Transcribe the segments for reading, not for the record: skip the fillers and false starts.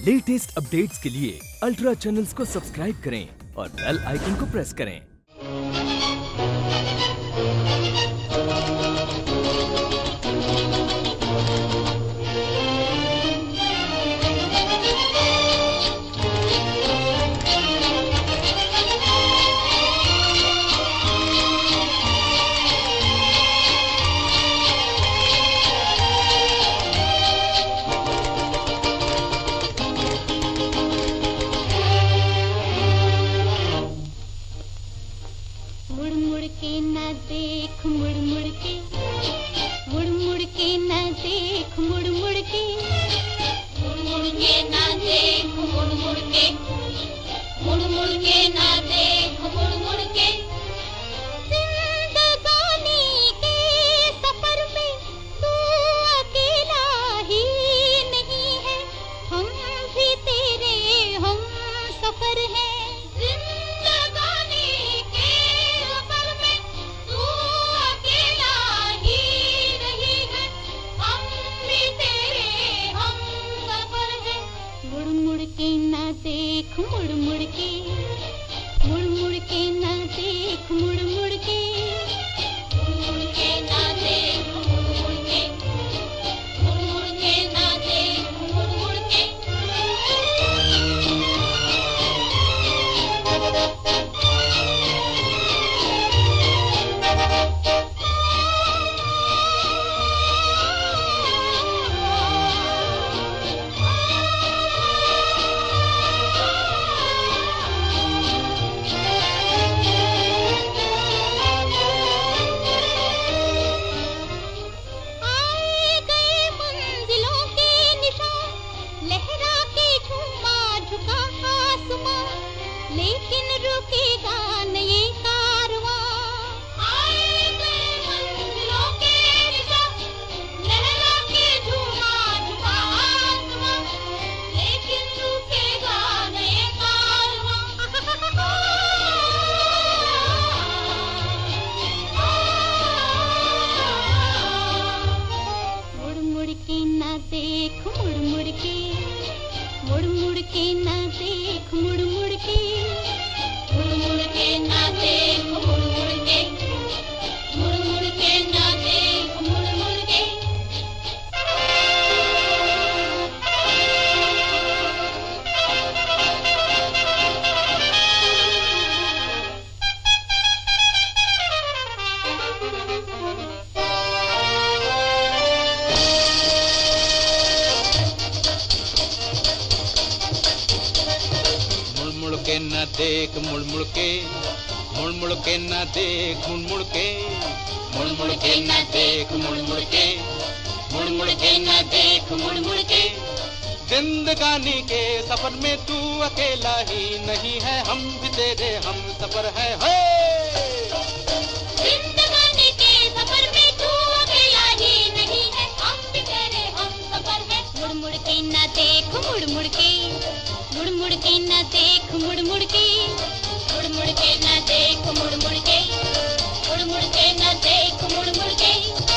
Latest updates के लिए ultra channels को सब्सक्राइब करें और बेल आइकन को प्रेस करें। मुड़ मुड़ के न देख, मुड़ मुड़ के, मुड़ मुड़ के न देख, मुड़ मुड़ के, मुड़ मुड़ के न देख, मुड़ मुड़ के, मुड़ मुड़ के न देख, मुड़ मुड़ के। जिंदगानी के सफर में तू अकेला ही नहीं है, हम भी तेरे हम सफर हैं। देख मुड़ मुड़ के, मुड़ मुड़ के ना देख, मुड़ मुड़ के, मुड़ मुड़ के ना देख, मुड़ मुड़ के, मुड़ मुड़ के ना देख, मुड़ मुड़ के। लेकिन रुकेगा नहीं ये कारवां। आए गए मंजिलों के निशान, लहरा के झूमा झुका आसमां, लेकिन रुकेगा नहीं ये कारवां। मुड़ मुड़ के ना देख, मुड़ मुड़ के, मुड़ मुड़ के ना देख, मुड़ मुड़ के, मुड़ मुड़ के ना देख, मुड़ मुड़ के, मुड़ मुड़ के ना देख, मुड़ मुड़ के। मुड़ के न देख, मुड़ मुड़ के, मुड़ मुड़ के न देख, मुड़ मुड़ के, मुड़ मुड़ के न देख, मुड़ मुड़ के, मुड़ मुड़ के न देख, मुड़ मुड़ के। जिंदगानी के सफर में तू अकेला ही नहीं है, हम भी तेरे हम सफर है। जिंदगानी के सफर में तू अकेला ही नहीं है, हम भी तेरे हम सफर है। मुड़ मुड़ के न देख, मुड़ मुड़ के, मुड़ मुड़ के न देख, मुड़ मुड़ के, मुड़ मुड़ के न देख, मुड़ मुड़ के, मुड़ मुड़ के न देख, मुड़ मुड़ के।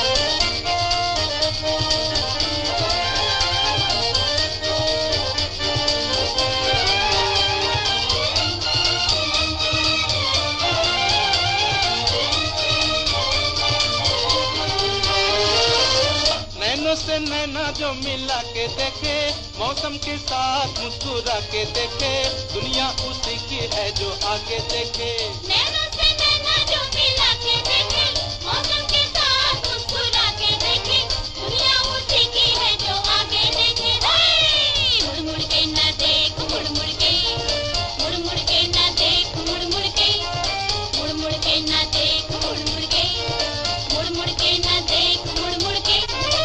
नैनों से नैना जो मिला के देखे, मौसम के साथ मुस्कुरा के देखे, दुनिया उसी की है जो आगे देखे। नैनों से नैना जो मिला के देखे, मौसम के साथ मुस्कुरा के देखे, दुनिया उसी की है जो आगे देखे। मुड़ मुड़ के ना देख, मुड़ मुड़ के, मुड़ मुड़ के ना देख, मुड़ मुड़ के, मुड़ मुड़ के ना देख, मुड़ मुड़ के, मुड़ मुड़ के ना देख, मुड़ मुड़ के।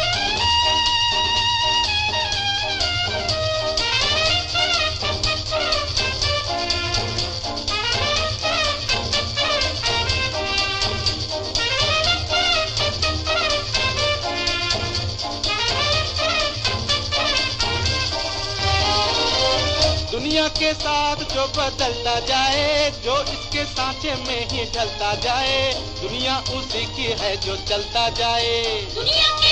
दुनिया के साथ जो बदलता जाए, जो इसके सांचे में ही ढलता जाए, दुनिया उसी की है जो चलता जाए। दुनिया के